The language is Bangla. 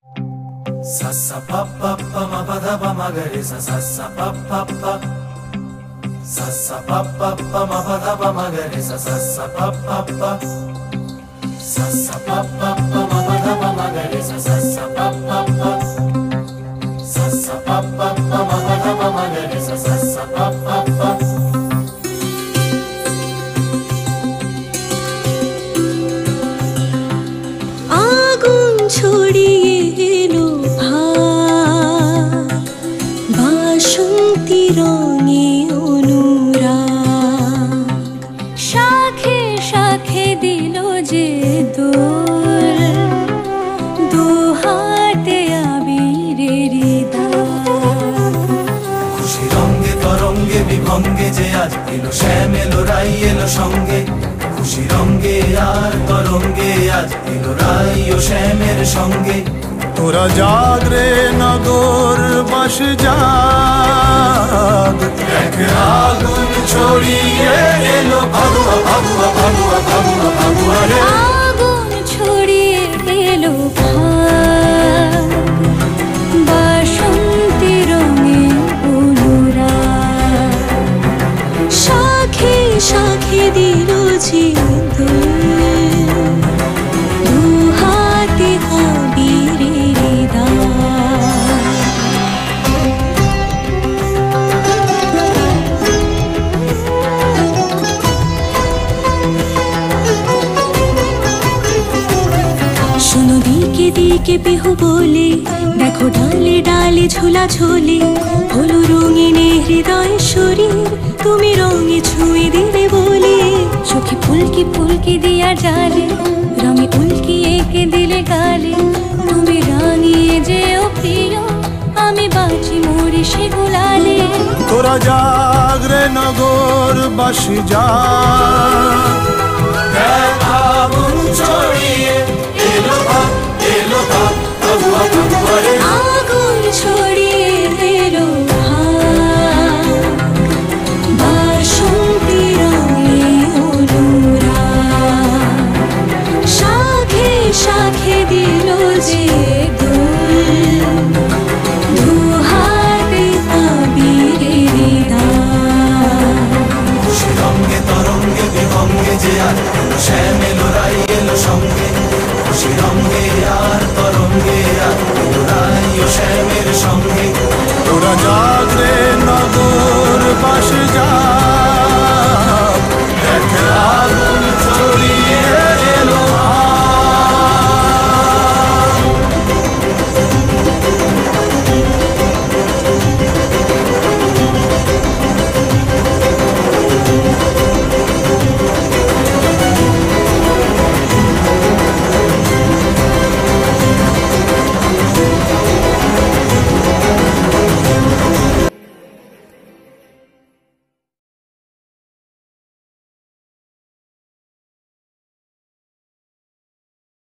Sa sa pa pa pa ma pa da pa ma ga re sa sa sa pa pa pa. Sa sa pa pa pa ma pa da pa ma ga re sa sa sa pa pa pa. Sa sa pa pa pa ma pa da pa ma ga re sa sa sa pa pa pa. Sa sa pa pa pa ma pa da pa ma ga re sa sa sa pa pa pa. আগুন ছড়িয়ে এলো বাসন্তী রঙে অনুরাগ, শাখে শাখে দিল যে দোল, দুহাতে আবিরের দাগ। খুশি রঙ্গে তরঙ্গে বিভঙ্গে যে আজ এলো শ্যাম এলো রাই এলো সঙ্গে। খুশি রঙ্গে আর তরঙ্গে আজ এলো রাই ও শ্যামের সঙ্গে। তোরা জাগ রে নগর বাস জাগ, এক আগুন ছড়িয়ে এলো ভাগুয়া ভাগুয়া ভাগুয়া ভাগুয়া ভাগুয়া রে। আগুন ছড়িয়ে এলো ভাগ, বাসন্তী রঙে অনুরাগ, শাখে শাখে দিল যে দোল, দুহাতে আবিরের দাগ। শোনো দিকে দিকে বিহু বলে, দেখো ডালে ডালে ঝোলা ঝোলে, হলো রঙিনে হৃদয় শরীর, তুমি রঙে ছুঁয়ে দিলে বলে। চোখে ফুলকি ফুলকি দিয়া জালে, রঙে উল্কি এঁকে দিলে গালে, তুমি রাঙিয়ে যেও প্রিয়, আমি বাঁচি মরি সে গোলালে। তোরা জাগ রে নগর বাস জাগ, এক আগুন ছড়িয়ে এলো ভাগ এলো ভাগ ভাগুয়া ভাগুয়া রে। আগুন ছড়িয়ে এলো ভাগ, বাসন্তী রঙে অনুরাগ, শাখে শাখে দিল যে দোল, দুহাতে আবিরের দাগ। খুশি রঙ্গে তরঙ্গে বিভঙ্গে যে আজ এলো শ্যাম এলো রাই এলো সঙ্গে। খুশি রঙ্গে আর তরঙ্গে আজ এলো রাই ও শ্যামের সঙ্গে। তোরা জাগ রে নগর বাস